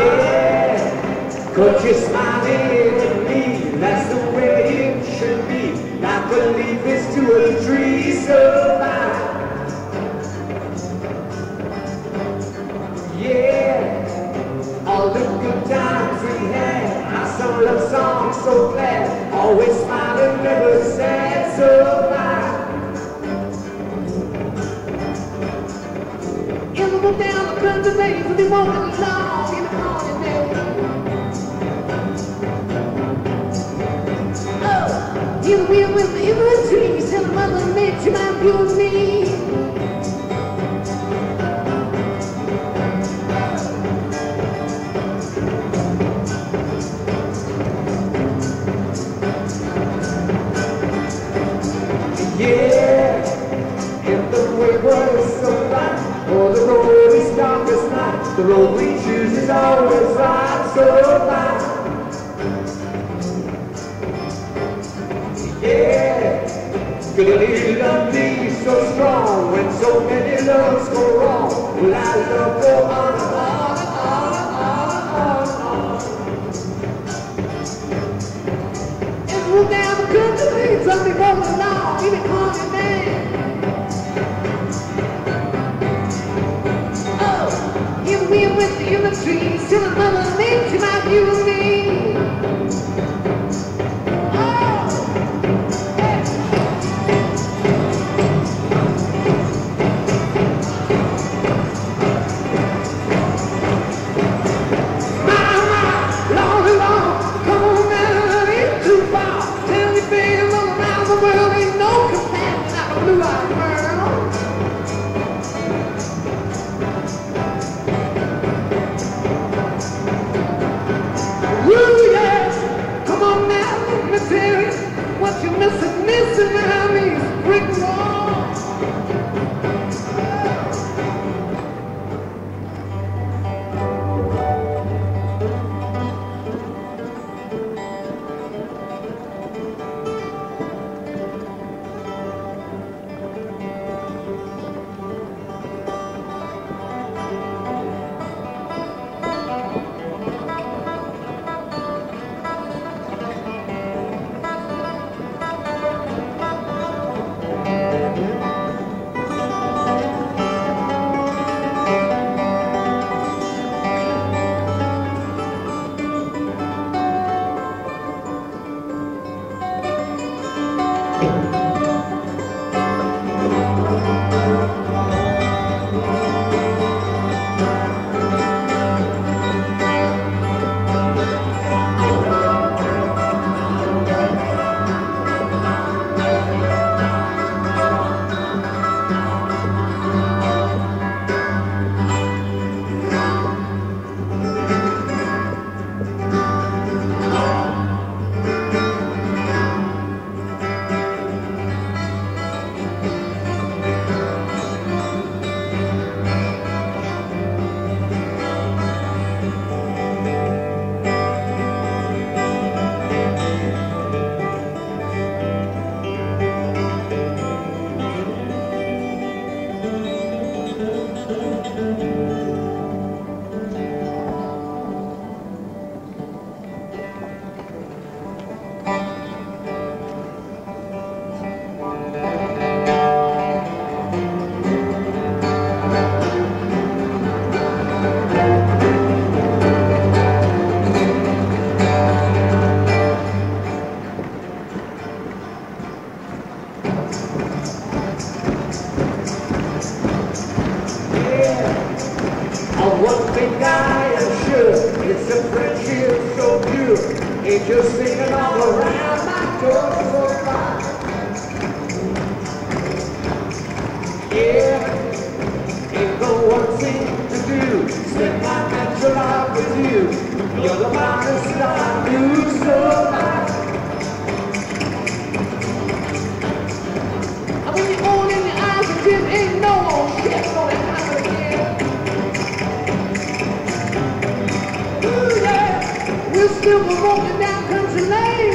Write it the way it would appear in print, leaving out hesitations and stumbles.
Yeah, 'cause you're smiling at me, that's the way it should be. Like a leaf is to a tree, so fine. Yeah, all the good times we had, our some love songs so glad, always smiling, never sad, so fine. Go down the country lanes and be walking along in the morning day. Oh, in the wind with the inland trees, tell the mother nature about you and me. Yeah, if the way was so bright, or the road is dark as night, the road we choose is always right, so fine. Yeah, good love me so strong when so many loves go wrong. Will I love go on and on and on and on and on? It's roll down the country lane, something going along, even calling man. We're with the in the trees, till another nature about you and me. Oh, hey. Long, come on now, ain't too far. Tell me, baby, all around the world ain't no companion like a blue-eyed girl. What you missing around these brick walls. Ain't just singing all around my door so fine. Yeah, ain't no one thing to do. Spend my natural life with you. You're the finest that I do so fine. I mean, the old in the eyes of Jim ain't no old shit gonna happen again. Ooh, yeah, we're still rolling down country lane.